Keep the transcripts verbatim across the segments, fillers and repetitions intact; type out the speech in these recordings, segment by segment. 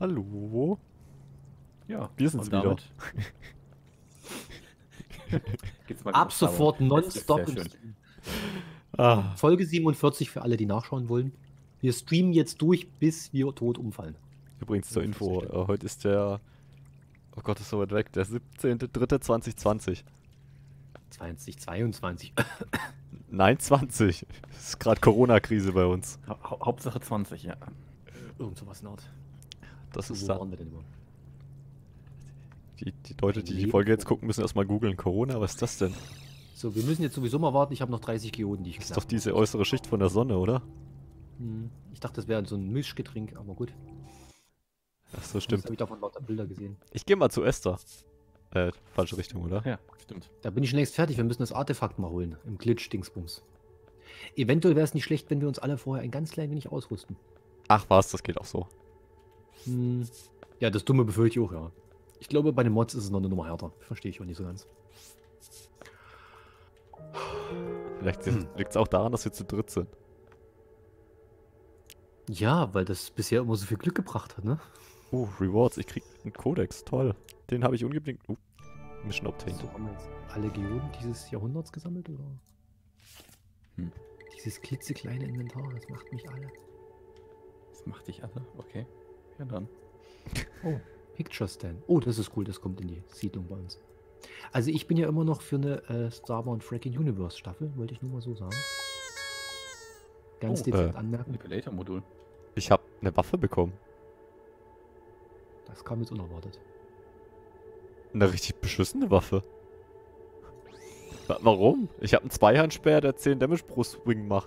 Hallo? Ja, Wir sind's und wieder. damit geht's mal Ab wieder sofort Werbung. Es ist nonstop. sehr im schön. Stream. Ah, Folge siebenundvierzig für alle, die nachschauen wollen. Wir streamen jetzt durch, bis wir tot umfallen. übrigens zur Ja, Info, das ist äh, heute ist der... Oh Gott, ist so weit weg. Der siebzehnte dritte zweitausendzwanzig. zwanzig zweiundzwanzig. Nein, zwanzig. Es ist gerade Corona-Krise bei uns. Ha Hau- Hauptsache zwanzig, ja. Irgend sowas in der Art. Das Wo ist waren dann... wir denn immer? Die, die Leute, Ein die die Leben Folge jetzt vor- gucken, müssen erstmal googeln. Corona, was ist das denn? So, wir müssen jetzt sowieso mal warten. Ich habe noch dreißig Geoden, die ich Das ist knacken doch diese muss. äußere Schicht von der Sonne, oder? Hm. Ich dachte, das wäre so ein Mischgetränk, aber gut. Ach so, Das stimmt. habe ich davon lauter Bilder gesehen. Ich gehe mal zu Esther. Äh, falsche Richtung, oder? Ja, stimmt. Da bin ich schon längst fertig. Wir müssen das Artefakt mal holen. Im Glitch-Dingsbums. Eventuell wäre es nicht schlecht, wenn wir uns alle vorher ein ganz klein wenig ausrüsten. Ach was, das geht auch so. Hm. Ja, das Dumme befürchte ich auch, ja. Ich glaube, bei den Mods ist es noch eine Nummer härter. Verstehe ich auch nicht so ganz. Vielleicht Hm. liegt es auch daran, dass wir zu dritt sind. Ja, weil das bisher immer so viel Glück gebracht hat, ne? Uh, Rewards. Ich krieg einen Kodex. Toll. Den habe ich unbedingt... Uh, Mission obtained. So, haben wir jetzt alle Geoden dieses Jahrhunderts gesammelt, oder? Hm. Dieses klitzekleine Inventar, das macht mich alle. Das macht dich alle. Okay. Ja, dann. Oh, Picture Stand. Oh, das ist cool, das kommt in die Siedlung bei uns. Also ich bin ja immer noch für eine äh, Starbound Fracking Universe Staffel, wollte ich nur mal so sagen. Ganz Oh, dezent äh, anmerken. Manipulator-Modul. Ich habe eine Waffe bekommen. Das kam jetzt unerwartet. Eine richtig beschissene Waffe. Wa- Warum? Ich habe einen Zweihandspeer, der zehn Damage pro Swing macht.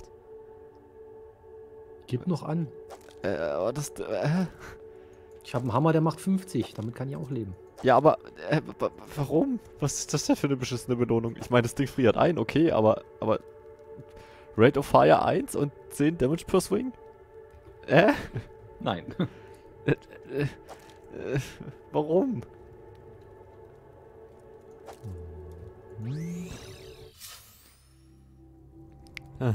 Gib noch an. Äh, aber das... Äh, Ich habe einen Hammer, der macht fünfzig. Damit kann ich auch leben. ja, aber... Äh, wa- warum? Was ist das denn für eine beschissene Belohnung? Ich meine, das Ding friert ein, okay, aber... aber Rate of Fire eins und zehn Damage per Swing? Äh? Nein. Äh, äh, äh, warum? Hm. Ah.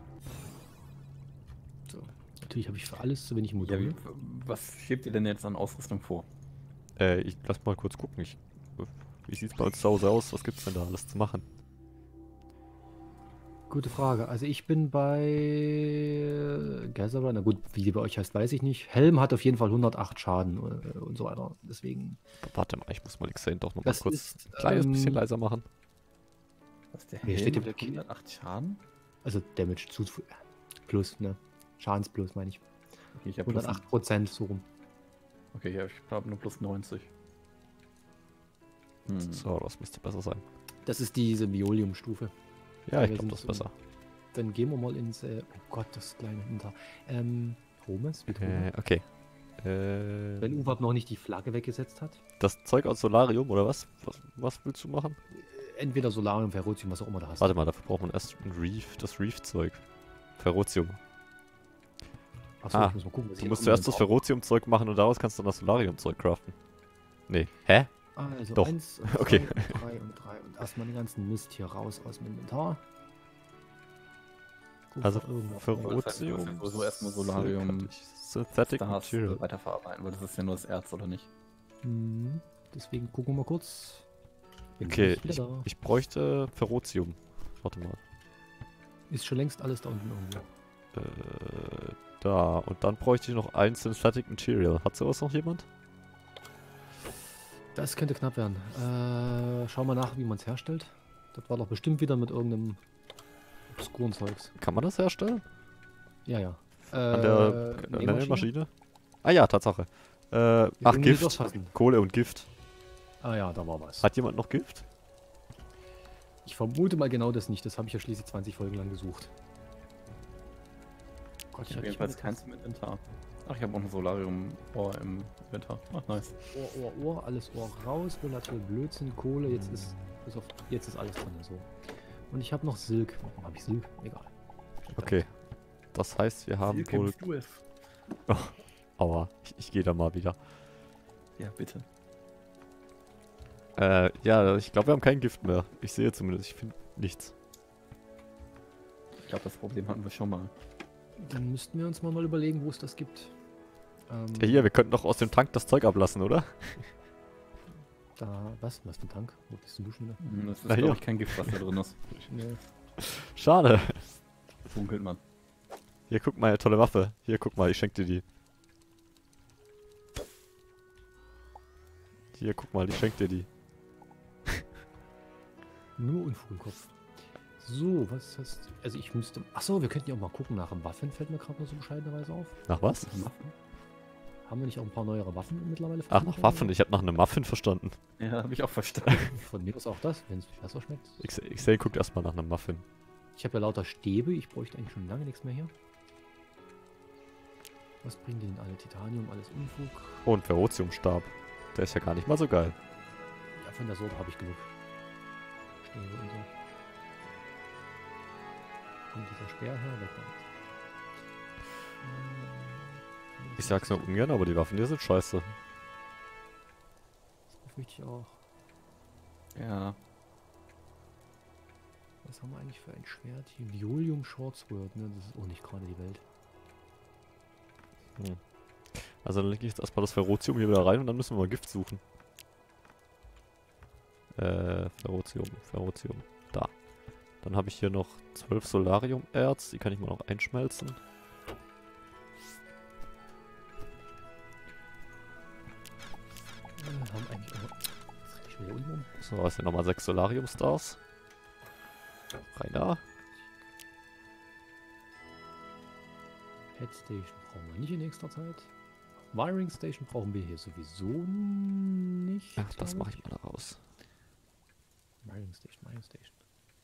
So. Natürlich habe ich für alles zu wenig Ja, Module. wie, was schiebt ihr denn jetzt an Ausrüstung vor? Äh, ich lass mal kurz gucken. Ich, wie sieht's bei uns zu Hause aus? Was gibt's denn da alles zu machen? Gute Frage. Also ich bin bei äh, Gatherer. Na gut, wie die bei euch heißt, weiß ich nicht. Helm hat auf jeden Fall hundertacht Schaden äh, und so weiter. Deswegen. Warte mal, ich muss mal Xane doch noch mal Das kurz ist, ein kleines ähm, bisschen leiser machen. Was der Hier steht Helm hier hat hundertacht Schaden? Also Damage zu plus, ne? Schadensplus meine ich. Okay, ich habe plus, hundertacht Prozent so rum. okay, ja, ich habe nur plus neunzig. Hm. So, das müsste besser sein. Das ist diese Violium-Stufe. Ja, Wir ich glaube, sind das ist so- besser. Dann gehen wir mal ins. Äh, oh Gott, das kleine Inventar. Ähm, Thomas, wie Äh, okay. Äh, Wenn Uwe noch nicht die Flagge weggesetzt hat. das Zeug aus Solarium, oder was? was? Was willst du machen? Entweder Solarium, Ferrotium, was auch immer da hast. Warte mal, dafür braucht man erst ein Reef, das Reef-Zeug. Ferrotium. Achso, ah, ich muss mal gucken, was Du ich musst im zuerst das Inventar- Ferrotium-Zeug machen und daraus kannst du dann das Solarium-Zeug craften. Nee. Hä? Also Doch. eins, und Okay. zwei und drei und drei und erstmal den ganzen Mist hier raus aus dem Inventar. Guck Also doch irgendwo. Ferrotium. Das heißt, du musst ja sowieso erstmal Solarium- Synthetic Stars Material. weiterverarbeiten, weil das ist ja nur das Erz, oder nicht? Hm, deswegen gucken wir mal kurz. Bin Okay, nicht ich, wieder da. ich bräuchte Ferrotium. Warte mal. Ist schon längst alles da unten irgendwo. Äh, da. Und dann bräuchte ich noch ein Synthetic Material. Hat sowas noch jemand? Das könnte knapp werden. Äh, schau mal nach, wie man es herstellt. Das war doch bestimmt wieder mit irgendeinem obskuren Zeugs. Kann man das herstellen? Ja, ja. An der, Äh, an der Nähmaschine? Maschine? Ah ja, Tatsache. Äh, ach, irgendwie Gift. durchfassen. Kohle und Gift. Ah ja, da war was. Hat jemand noch Gift? Ich vermute mal genau das nicht. Das habe ich ja schließlich zwanzig Folgen lang gesucht. Gott, Ich habe ich jedenfalls keins im Inventar. Ach, ich habe auch ein Solarium-Ohr im Inventar. Ach, nice. Ohr, Ohr, Ohr, alles Ohr raus, Volatil Blödsinn, Kohle, jetzt ist, bis auf, jetzt ist alles drin. So. Und ich habe noch Silk. Warum habe ich Silk? Egal. Okay. Das heißt, wir haben wohl... Aua, ich, ich gehe da mal wieder. Ja, bitte. Äh, ja, ich glaube, wir haben kein Gift mehr. Ich sehe zumindest, ich finde nichts. Ich glaube, das Problem hatten wir schon mal. Dann müssten wir uns mal, mal überlegen, wo es das gibt. Ähm, Ja, hier, wir könnten doch aus dem Tank das Zeug ablassen, oder? Da, was? Was für ein Tank? Wo bist denn du schon wieder? Hm, Das ist, Na, glaube hier. ich, kein Gift, was da drin ist. Nee. Schade. Funkelt man. Hier, guck mal, tolle Waffe. Hier, guck mal, ich schenk dir die. Hier, guck mal, ich schenk dir die. Nur Unfug im Kopf. So, was hast du? Also ich müsste... Achso, wir könnten ja auch mal gucken nach dem Waffen, fällt mir gerade mal so bescheidenerweise auf. Nach was? Haben wir nicht auch ein paar neuere Waffen mittlerweile? Ach, verfügbar? nach Waffen. Ich habe nach einem Muffin verstanden. Ja, habe ich auch verstanden. Von mir aus auch das, wenn es besser schmeckt. Ich, ich sehe, guckt erstmal nach einem Muffin. Ich habe ja lauter Stäbe, ich bräuchte eigentlich schon lange nichts mehr hier. Was bringen die denn alle? Titanium, alles Unfug. Oh, ein Ferrotiumstab. Der ist ja gar nicht mal so geil. Ja, von der Sorte habe ich genug. Stäbe und so. Kommt dieser Speer her? Weg damit. Ähm, Ich sag's nur ungern, aber die Waffen hier sind scheiße. Das befürchte ich auch. Ja. Was haben wir eigentlich für ein Schwert hier? Violium Shortsword, ne? Das ist auch nicht gerade die Welt. Hm. Also dann lege ich jetzt erstmal das Ferrotium hier wieder rein und dann müssen wir mal Gift suchen. Äh, Ferrotium, Ferrotium. Da. Dann habe ich hier noch zwölf Solarium-Erz, die kann ich mal noch einschmelzen. Wir haben eigentlich immer... Das rede ich wieder unten um. So, was sind nochmal sechs Solarium-Stars. Rein da. Head Station brauchen wir nicht in nächster Zeit. Wiring Station brauchen wir hier sowieso nicht. Ach, das glaub mache ich mal da raus. Wiring Station, Wiring Station.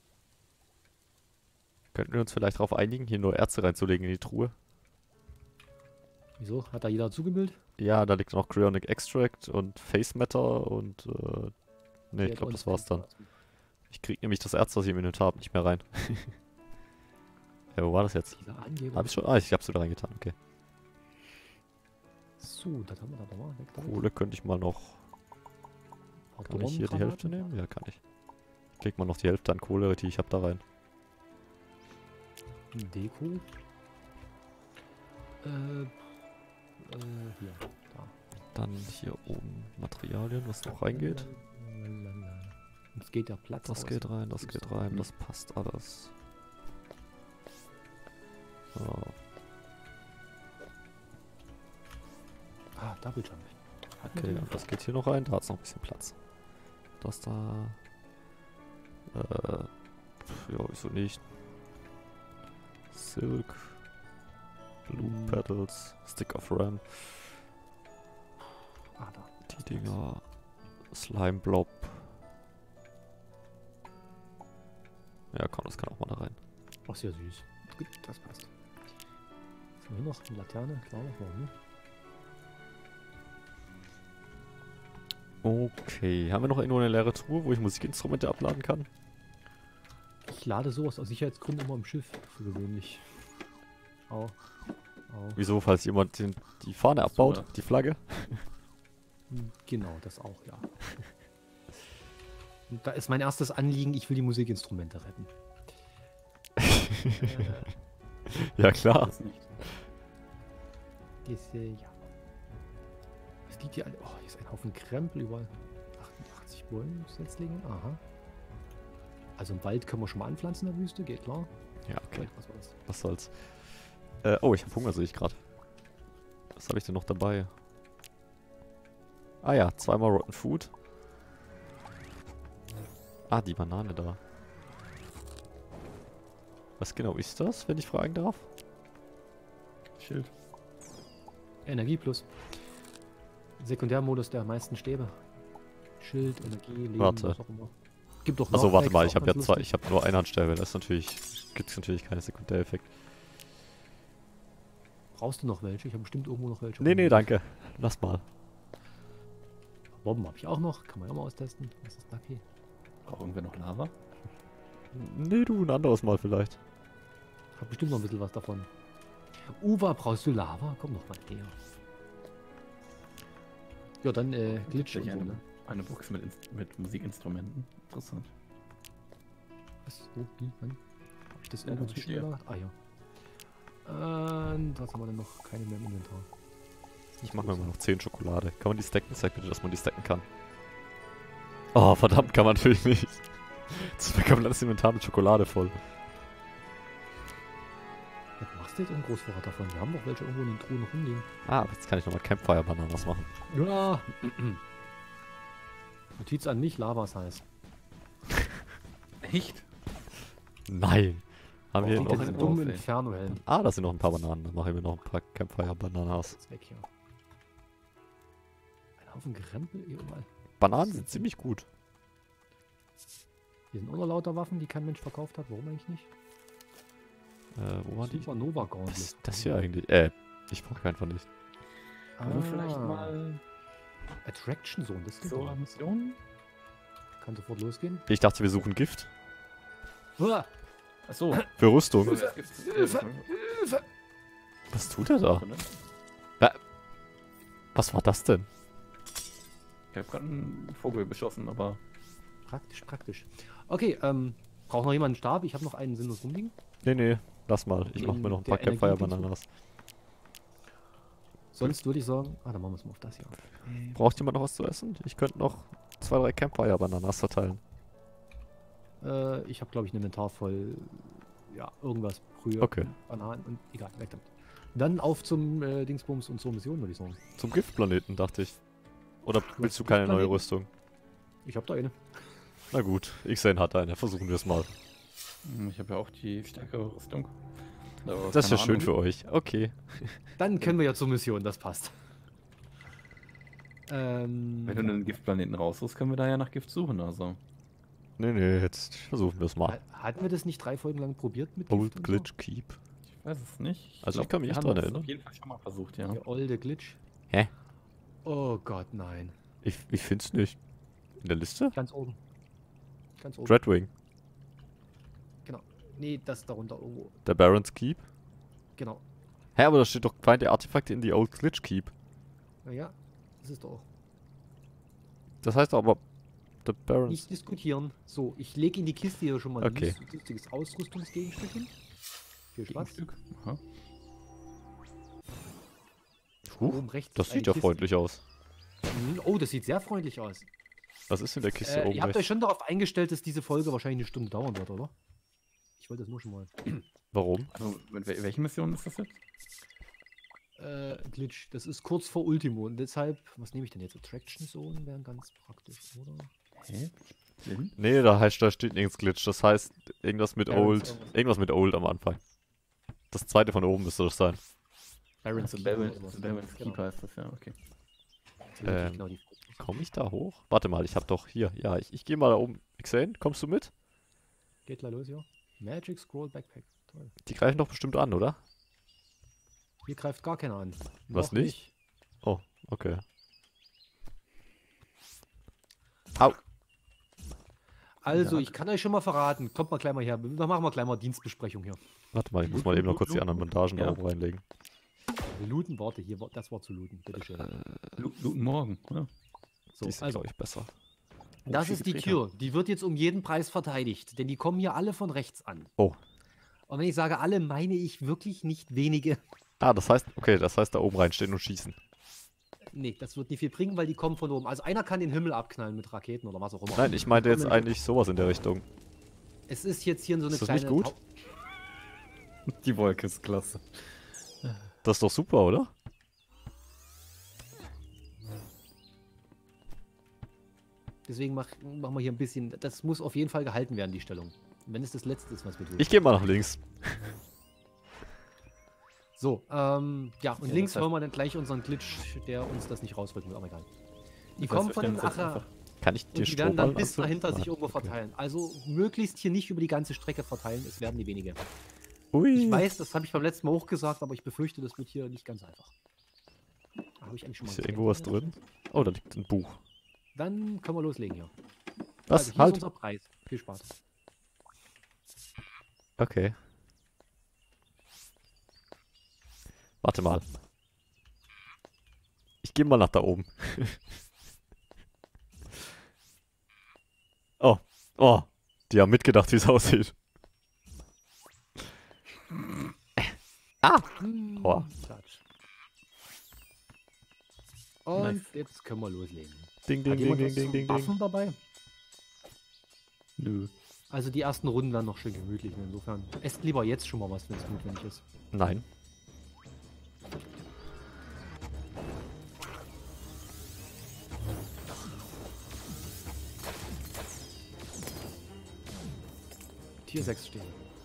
Könnten wir uns vielleicht darauf einigen, hier nur Erze reinzulegen in die Truhe? Wieso? Hat da jeder zugebildet? Ja, da liegt noch Cryonic Extract und Face Matter und äh, ne, ich glaube, das war's dann. Ich krieg nämlich das Erz, was ich im Inventar habe, nicht mehr rein. Ja, wo war das jetzt? Dieser Angeber. Hab ich schon? Ah, ich hab's wieder reingetan, okay. So, das haben wir da mal. Weg damit. Kohle könnte ich mal noch... Paar Kann ich hier die Hälfte Dornengranaten. nehmen? Ja, kann ich. Ich leg mal noch die Hälfte an Kohle, die ich hab, da rein. Deko. Äh, äh, hier, da. Dann hier oben Materialien, was noch reingeht. Lalalala. Jetzt geht der Platz Das aus. geht rein, das geht rein, das passt alles. So. Ah, Double Jump. Hat Okay, und das geht hier noch rein, da hat's noch ein bisschen Platz. Das da... Äh... pf, ja, wieso nicht? Silk. Blue Hm. Petals. Stick of Ram. Ah, da. Die Dinger. Slime Blob. Ja, komm, das kann auch mal da rein. Ach, sehr süß. Gut, das passt. Was haben wir hier noch? Eine Laterne, klar, warum nicht? Okay, haben wir noch irgendwo eine leere Truhe, wo ich Musikinstrumente abladen kann? Ich lade sowas aus Sicherheitsgründen immer im Schiff, für gewöhnlich. Au. Au. Wieso, falls jemand den, die Fahne abbaut, ja. die Flagge? Hm, Genau, das auch, ja. Und da ist mein erstes Anliegen, ich will die Musikinstrumente retten. äh, Ja, klar. Das nicht. diese, ja. Was liegt hier alle? Oh, hier ist ein Haufen Krempel überall. achtundachtzig Bäume-Setzlinge, aha. Also im Wald können wir schon mal anpflanzen in der Wüste, geht klar. Ja, okay, Was war das? was soll's. Äh, oh, ich hab Hunger, sehe ich gerade. Was habe ich denn noch dabei? Ah ja, zweimal Rotten Food. Ah, die Banane da. Was genau ist das, wenn ich fragen darf? Schild. Energie plus. Sekundärmodus der meisten Stäbe. Schild, Energie, Leben, Warte. was auch immer. Gibt doch Also warte Knockbacks, mal, auch ich habe ganz ja zwei, lustig. ich habe nur Einhandstäbe, das ist natürlich, gibt's natürlich keine Sekundäreffekt. Brauchst du noch welche? Ich habe bestimmt irgendwo noch welche. Nee, nee, danke. Lass mal. Bomben habe ich auch noch, kann man ja mal austesten. Was ist das hier? Auch irgendwer noch Lava? Nee, du, ein anderes Mal vielleicht. Hab bestimmt noch ein bisschen was davon. Uwe, brauchst du Lava? Komm noch mal her. Ja, dann äh, Glitch und Tatsächlich so, eine, ne? eine Box mit, Inst- mit Musikinstrumenten. Interessant. Was? Wo? Wie? Wann? Hab ich das Ja, irgendwo das steht zwischengelagert? Ah ja. Und was haben wir denn noch? Keine mehr im Inventar. Ich mache mir immer noch zehn Schokolade. Kann man die stacken? Sag bitte, dass man die stacken kann. Oh, verdammt, kann man natürlich nicht. Jetzt ist mein ganzes Inventar mit Schokolade voll. Was machst du jetzt einen Großvorrat davon? Wir haben doch welche irgendwo in den Truhen rumliegen. Ah, jetzt kann ich nochmal Campfire-Bananas machen. Ja. Notiz an mich, Lava ist heiß. Echt? Nein. Haben wir Oh, noch das Den sind dummen doof, ey. Inferno-Helm. Ah, da sind noch ein paar Bananen. Dann mache ich mir noch ein paar Campfire-Bananas. Ist weg hier. Ein Haufen Gerempel hier überall. Bananen sind ziemlich gut. Hier sind auch noch lauter Waffen, die kein Mensch verkauft hat. Warum eigentlich nicht? Äh, wo waren die? Supernova Gauntlet. Das, das hier eigentlich. Äh, ich brauche einfach nicht. Also vielleicht mal Attraction Zone, das ist so so. Mission? Kann sofort losgehen. Ich dachte, wir suchen Gift. Uah, Achso. Für Rüstung. Hilfe! Was tut er da? Was war das denn? Ich habe gerade einen Vogel beschossen, aber Praktisch, praktisch. Okay, ähm, braucht noch jemand einen Stab? Ich habe noch einen sinnlos rumliegen. Nee, nee, lass mal. Ich mache mir noch ein Der paar Campfire-Bananas. Sonst würde ich sagen, ah, dann machen wir es mal auf das hier. Braucht jemand noch was zu essen? Ich könnte noch zwei, drei Campfire-Bananas verteilen. Äh, ich habe, glaube ich, ein Inventar voll, ja, irgendwas, Brühe, Okay. Bananen und egal, weg damit. Dann auf zum äh, Dingsbums und zur Mission, würde ich sagen. Zum Giftplaneten, dachte ich. Oder willst du zum keine neue Giftplaneten? Rüstung? Ich habe da eine. Na gut, Xane hat eine. Versuchen wir es mal. ich habe ja auch die stärkere Rüstung. Aber Das ist ja keine schön Ahnung. für euch. Okay. Dann können wir ja zur Mission, das passt. Ähm, Wenn du einen Giftplaneten raussuchst, können wir da ja nach Gift suchen, also. Nee, nee, jetzt versuchen wir es mal. ha- hatten wir das nicht drei Folgen lang probiert mit Old Gift und Glitch Keep. Ich weiß es nicht. Also ich glaub, kann mich wir nicht haben dran das erinnern. auf jeden Fall schon mal versucht, ja. so? Der olde Glitch. Hä? Oh Gott, nein. Ich, ich find's nicht. In der Liste? Ganz oben. Ganz oben. Dreadwing. Genau. Nee, das darunter irgendwo. Der Baron's Keep. Genau. Hä, aber da steht doch Find the Artifact in the Old Glitch Keep. Naja, das ist doch. Das heißt aber, der Baron's... Nicht diskutieren. So, ich lege in die Kiste hier schon mal Okay. ein lustiges Ausrüstungsgegenstück hin. Viel Spaß. Gegenstück. Aha. Huch, Oben rechts das ist eine sieht ja Kiste. freundlich aus. Mhm. Oh, das sieht sehr freundlich aus. Was ist in der Kiste Äh, oben ihr habt euch rechts? schon darauf eingestellt, dass diese Folge wahrscheinlich eine Stunde dauern wird, oder? Ich wollte das nur schon mal. Warum? Also, mit wel welche Mission ist das jetzt? Äh, Glitch. Das ist kurz vor Ultimo und deshalb, was nehme ich denn jetzt? Attraction Zone wären ganz praktisch, oder? Hä? Sinn? Nee, da heißt, da steht nichts Glitch. Das heißt, irgendwas mit Baron's Old. irgendwas. Irgendwas mit Old am Anfang. Das zweite von oben müsste das sein. Baron's Also, Keeper Baron- oder sowas. Baron's Genau. Keeper ist das, ja, okay. So richtig Ähm, genau die- Komme ich da hoch? Warte mal, ich hab doch hier. Ja, ich, ich gehe mal da oben. Xane, kommst du mit? Geht gleich los, ja. Magic Scroll Backpack. Toll. Die greifen doch bestimmt an, oder? Hier greift gar keiner an. Was Noch nicht? Oh, okay. Au! Also, Ja. ich kann euch schon mal verraten. Kommt mal gleich mal her. Dann machen wir gleich mal Dienstbesprechung hier. Warte mal, ich muss mal eben noch kurz die anderen Bandagen da Ja. oben reinlegen. Wir looten, warte, hier, war- das war zu looten. Bitteschön. Lu- Looten morgen, oder? So, Die ist, also, glaube ich, besser. das viel ist die später. Tür. Die wird jetzt um jeden Preis verteidigt, denn die kommen hier alle von rechts an. Oh. Und wenn ich sage alle, meine ich wirklich nicht wenige. Ah, das heißt, okay, das heißt da oben reinstehen und schießen. Nee, das wird nicht viel bringen, weil die kommen von oben. Also einer kann den Himmel abknallen mit Raketen oder was auch immer. Nein, ich meinte jetzt Kommen- eigentlich sowas in der Richtung. Es ist jetzt hier so eine Ist das kleine... nicht gut? Tau- Die Wolke ist klasse. Das ist doch super, oder? Deswegen mach, machen wir hier ein bisschen... Das muss auf jeden Fall gehalten werden, die Stellung. Wenn es das Letzte ist, was wir tun. Ich gehe mal nach links. So, ähm, ja, und Ja, links das heißt- hören wir dann gleich unseren Glitch, der uns das nicht rausrücken will, aber egal. Die Das heißt, kommen wir von stellen den uns jetzt Acher einfach- Kann ich dir und die werden dann Strohballen bis anzünden? dahinter sich Ah, irgendwo okay. verteilen. Also möglichst hier nicht über die ganze Strecke verteilen, es werden die wenige. Ui. Ich weiß, das habe ich beim letzten Mal auch gesagt, aber ich befürchte, das wird hier nicht ganz einfach. Habe ich eigentlich schon mal Ist hier gesehen. irgendwo was drin? Oh, da liegt ein Buch. Dann können wir loslegen hier. Was? Also hier Halt! ist unser Preis. Viel Spaß. Okay. Warte mal. Ich gehe mal nach da oben. Oh. Oh. Die haben mitgedacht, wie es aussieht. Ah! Aua. Klatsch. Und Nice. jetzt können wir loslegen. Ding, Hat ding, ding, jemand ding, was ding, zum ding, ding. Buffen dabei? Nö. Also die ersten Runden werden noch schön gemütlich. Insofern esst lieber jetzt schon mal was, wenn es notwendig ist. Nein. Tier sechs stehen.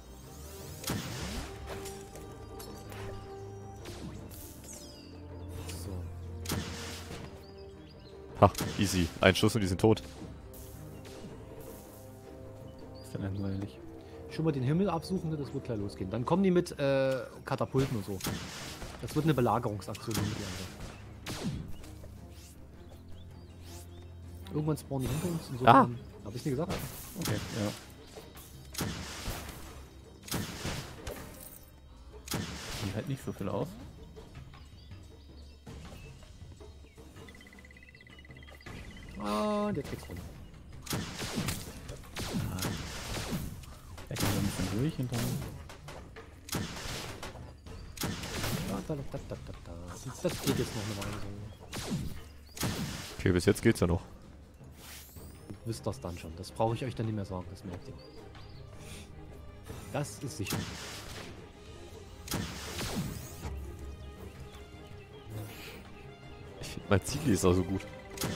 So. Ha, easy. Ein Schuss und die sind tot. Ist ja langweilig. Schon mal den Himmel absuchen, ne, das wird gleich losgehen. Dann kommen die mit äh, Katapulten und so. Das wird eine Belagerungsaktion mit die andere. Irgendwann spawnen die hinter uns. Insofern, hab ich's nicht gesagt? Okay, ja. Sieht halt nicht so viel aus. Und jetzt geht's runter. Er geht so ein bisschen durch und dann. Da, da, da, da, da, da. Das geht jetzt noch eine Weile so. Okay, bis jetzt geht's ja noch. Ihr wisst das dann schon. Das brauche ich euch dann nicht mehr sagen, das merkt ihr. Das ist sicher. Ich finde, mein Ziel ist also gut.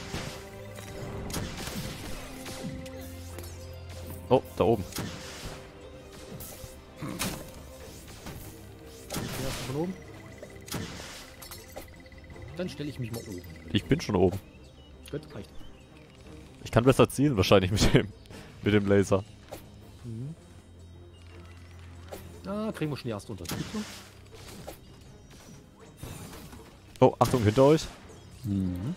Oh, da oben. Erst von oben. Dann stelle ich mich mal oben. Ich bin schon oben. Gut, reicht. Ich kann besser zielen wahrscheinlich mit dem, mit dem Laser. Mhm. Da kriegen wir schon die erste Unterstützung. Oh, Achtung, hinter euch. Mhm.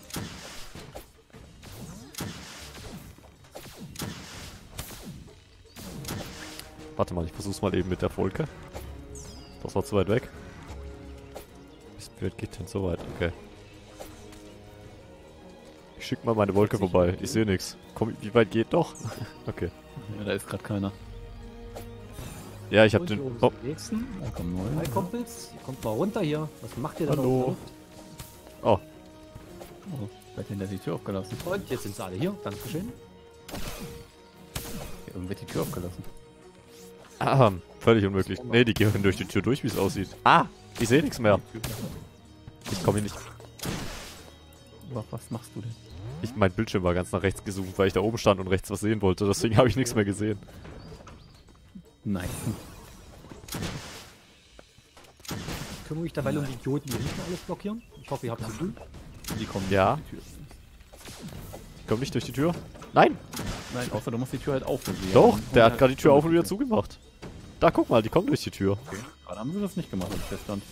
Warte mal, ich versuch's mal eben mit der Wolke. Das war zu weit weg. Wie weit geht denn so weit? Okay. Ich schick mal meine Wolke vorbei. Ich sehe nichts. Komm, wie weit geht doch? Okay. Ja, da ist gerade keiner. Ja, ich hab Und den. hier oben Oh, sind die nächsten. Da kommen Hi neue. Kumpels, kommt mal runter hier. Was macht ihr denn Hallo. auf der Luft? oh. Oh, wer hat denn da die Tür aufgelassen? Und jetzt sind sie alle hier. Dankeschön. Ja, irgendwer hat die Tür aufgelassen. Ah, völlig unmöglich. Ne, die gehen durch die Tür durch, wie es aussieht. Ah, ich sehe nichts mehr. Ich komme hier nicht. Aber was machst du denn? Ich, mein Bildschirm war ganz nach rechts gezoomt, weil ich da oben stand und rechts was sehen wollte. Deswegen habe ich nichts mehr gesehen. Nice. Kümmere mich dabei um die Idioten, die hinten alles blockieren. Ich hoffe, ihr habt sie gut. Die kommen Ja. durch die Tür. Ich komme nicht durch die Tür. Nein! Nein, außer du musst die Tür halt aufsehen. Doch, der hat gerade die Tür auf und wieder zugemacht. Da, guck mal, die kommen durch die Tür. Okay. Gerade haben sie das nicht gemacht, als ich feststand.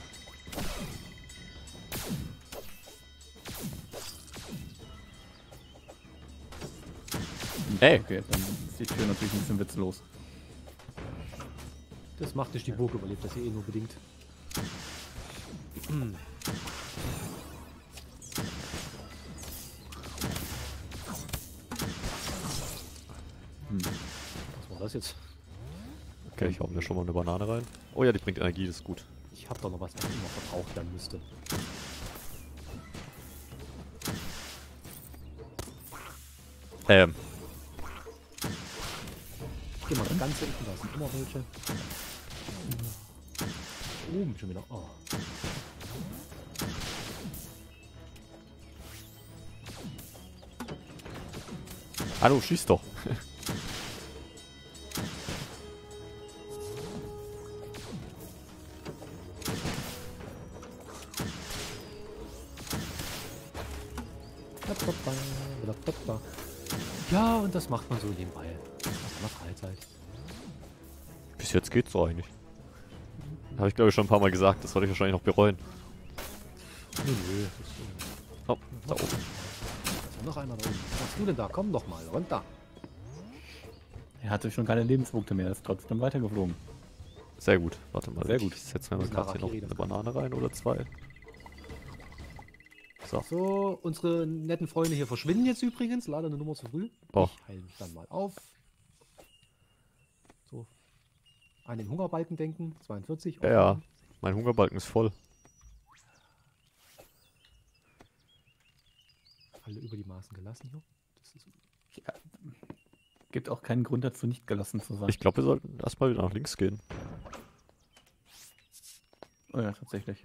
Ey. Okay, dann ist die Tür natürlich ein bisschen witzlos. Das macht nicht die Burg überlebt, das hier eh nur bedingt. Hm. Hm. Was war das jetzt? Okay, ich hau mir schon mal eine Banane rein. Oh ja, die bringt Energie, das ist gut. Ich hab doch noch was, was immer verbraucht werden müsste. Ähm, Geh mal ganz hinten, da sind immer welche. Oben schon wieder. Oh. hallo, schieß doch. Ja, und das macht man so nebenbei. Nach Freizeit. Bis jetzt geht's so eigentlich. Habe ich glaube ich schon ein paar Mal gesagt, das sollte ich wahrscheinlich noch bereuen. Nö, nö. Das ist, äh, Oh, da oben. ist ja noch einer da oben. Was machst du denn da? Komm doch mal runter. Er hatte schon keine Lebenspunkte mehr, er ist trotzdem weitergeflogen. Sehr gut, warte mal. Sehr gut. Ich setze mir mal Müssen gerade hier noch Harakiri eine das Banane rein oder zwei. So. So, unsere netten Freunde hier verschwinden jetzt übrigens. Leider eine Nummer zu früh. Oh. Ich heile mich dann mal auf. So. An den Hungerbalken denken. zweiundvierzig. Ja, ja, mein Hungerbalken ist voll. alle über die Maßen gelassen hier. Das ist Ja, gibt auch keinen Grund dazu, nicht gelassen zu sein. Ich glaube, wir sollten erstmal wieder nach links gehen. Oh ja, tatsächlich.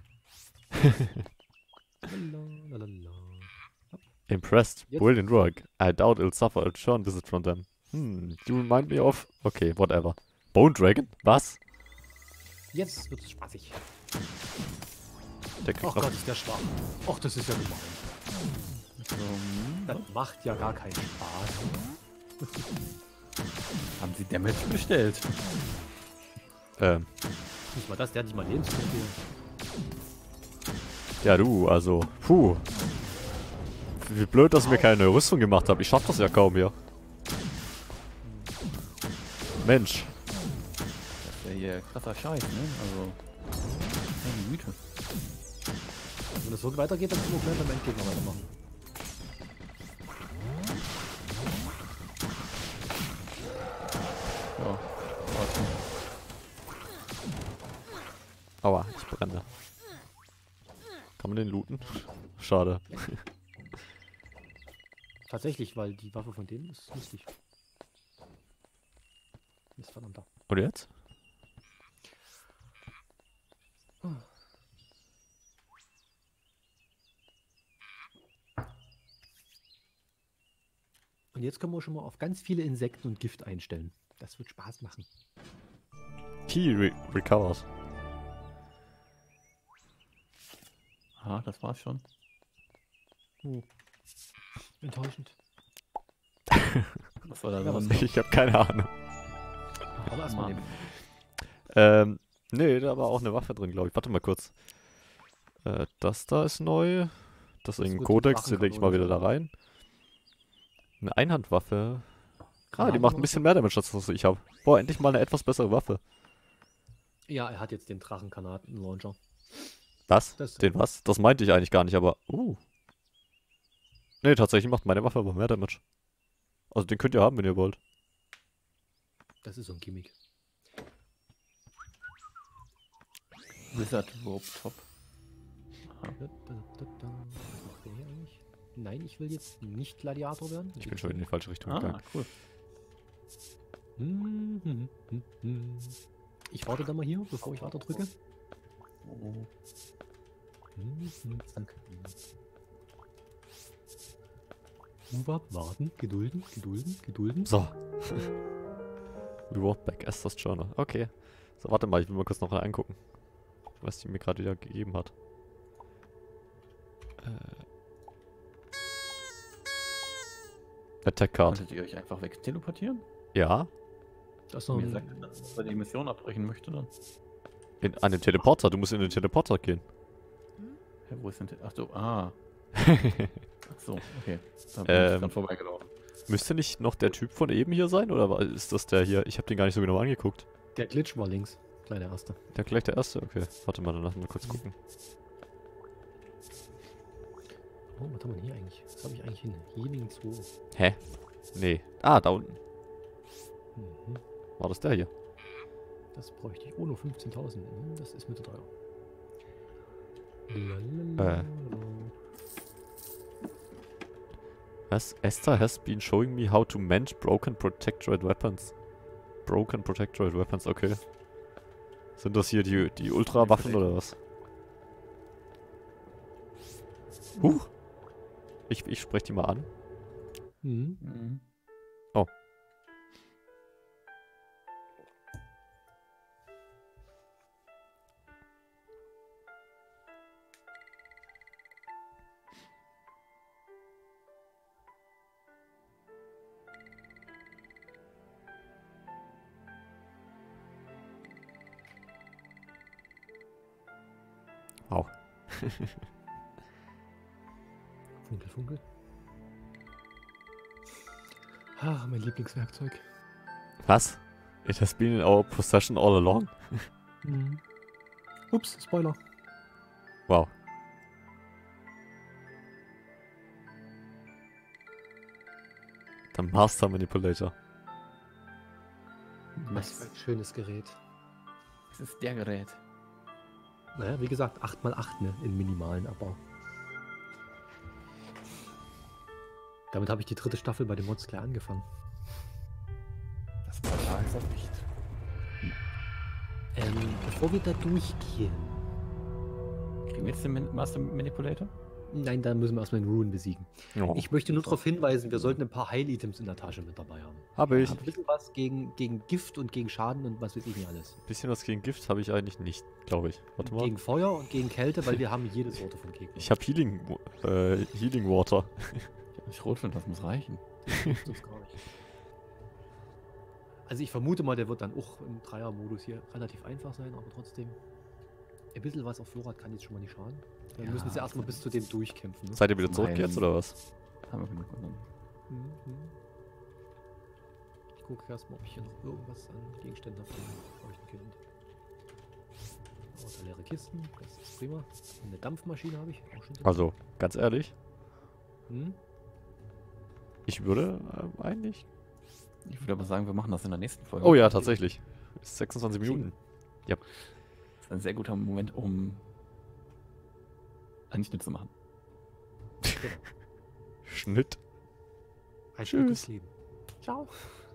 Lalalala. Impressed. Jetzt- Brilliant work. I doubt it'll suffer a return visit from them. Hm, you remind me of... Okay, whatever. Bone Dragon? Was? Jetzt wird es spaßig. Der kriegt Ach noch... Gott, ist der schwach. Ach, das ist ja gemein. So, hm, Das macht ja gar keinen Spaß. haben sie Damage bestellt? Ähm, Nicht mal das, der hat nicht mal Lebenspunkte. ja du, also... Puh. Wie blöd, dass ich mir keine Rüstung gemacht habe. Ich schaff das ja kaum hier. Mensch. Das wäre hier krasser Scheiß, ne? Also. Meine Güte. Wenn das so weitergeht, dann können wir gleich beim Endgegner weitermachen. Ja. Warte. Aua, ich brenne. Kann man den looten? Schade. Tatsächlich, weil die Waffe von denen ist lustig. Ist verdammter. Und jetzt? Und jetzt können wir schon mal auf ganz viele Insekten und Gift einstellen. Das wird Spaß machen. Key re recovered. Aha, das war's schon. Hm. Enttäuschend. Was war da Ja, was drin? Ich habe keine Ahnung. Aber erstmal Mann. nehmen. Ähm, nee, da war auch eine Waffe drin, glaube ich. Warte mal kurz. Äh, das da ist neu. Das ist ein wird die Kodex, den lege ich mal Drachenkanone wieder da sein. rein. Eine Einhandwaffe. Ah, die Granaten macht ein oder bisschen mehr Damage, als was ich habe. Boah, endlich mal eine etwas bessere Waffe. Ja, er hat jetzt den Drachenkanaten-Launcher. Was? Das- Den was? Das meinte ich eigentlich gar nicht, aber... Uh. Nee, tatsächlich macht meine Waffe aber mehr Damage. Also den könnt ihr haben, wenn ihr wollt. Das ist so ein Gimmick. Wizard Rope Top. Da, da, da, da. Was macht der hier eigentlich? Nein, ich will jetzt nicht Gladiator werden. Ich bin schon in die falsche Richtung Ah, gegangen. cool. Hm, hm, hm, hm. Ich warte da mal hier, bevor ich weiter drücke. Oh. Hm, hm, zack. Move up, warten, gedulden, gedulden, gedulden. So. Reward back Esther's Journal. Okay. So, warte mal, ich will mal kurz noch mal angucken. Was die mir gerade wieder gegeben hat. Äh. Attack Card. Wolltet ihr euch einfach weg teleportieren? Ja. Das ist noch Mir ein, sagt, dass er die Mission abbrechen möchte dann. In, an den Teleporter. Du musst in den Teleporter gehen. Hä, wo ist denn der? Ach so, ah. Ach so, okay. Da bin Ähm. ich dann vorbeigelaufen. Müsste nicht noch der Typ von eben hier sein? Oder war- ist das der hier? Ich habe den gar nicht so genau angeguckt. der Glitch war links. Gleich der erste. Der gleich der erste? Okay. Warte mal, dann lassen wir kurz gucken. Oh, was haben wir denn hier eigentlich? Was habe ich eigentlich hin? Healing zwei. Hä? Nee. Ah, da unten. Mhm. War das der hier? Das bräuchte ich. Oh, nur fünfzehntausend. Hm, das ist mir zu teuer. Äh. Was? Esther has been showing me how to mend broken protectorate weapons. Broken protectorate weapons, okay. Sind das hier die, die Ultra-Waffen oder was? Huch! Ich, ich spreche die mal an. Mhm. Mhm. Wow. Funkel, funkel. Ah, mein Lieblingswerkzeug. Was? It has been in our possession all along? Mhm. Ups, Spoiler. Wow. Der Master Manipulator. Was für ein schönes Gerät. Das ist der Gerät. Naja, wie gesagt, acht mal acht, ne? In minimalen Abbau. Damit habe ich die dritte Staffel bei den Mods gleich angefangen. Das war da ist das nicht. Ähm, bevor wir da durchgehen. Kriegen wir jetzt den Min- Master Manipulator? Nein, da müssen wir erstmal den Ruin besiegen. Oh, Ich möchte nur darauf hinweisen, wir sollten ein paar Heil-Items in der Tasche mit dabei haben. habe ich. Ein bisschen was gegen, gegen Gift und gegen Schaden und was weiß ich nicht alles. Bisschen was gegen Gift habe ich eigentlich nicht, glaube ich. Warte mal. Gegen Feuer und gegen Kälte, weil wir haben jede Sorte von Gegnern. Ich habe Healing, äh, Healing Water. Schrotflint, das muss reichen. Das hilft uns gar nicht. Also ich vermute mal, der wird dann auch im Dreier-Modus hier relativ einfach sein, aber trotzdem. Ein bisschen was auf Vorrat kann jetzt schon mal nicht schaden. Wir Ja, müssen uns ja erstmal bis zu dem durchkämpfen. Ne? Seid ihr wieder Zum zurück jetzt Heilen. oder was? Haben wir genug. Und dann Mhm. Ich gucke erstmal, ob ich hier noch irgendwas an Gegenständen habe, die wir bräuchten können. Außer leere Kisten, das ist prima. Und eine Dampfmaschine habe ich auch schon. drin. Also, ganz ehrlich, Hm? ich würde ähm, eigentlich... Ich würde aber sagen, wir machen das in der nächsten Folge. Oh ja, tatsächlich. sechsundzwanzig Minuten. Das ist ein sehr guter Moment, um einen Schnitt zu machen. Schnitt. Ein Tschüss. gutes Leben. Ciao.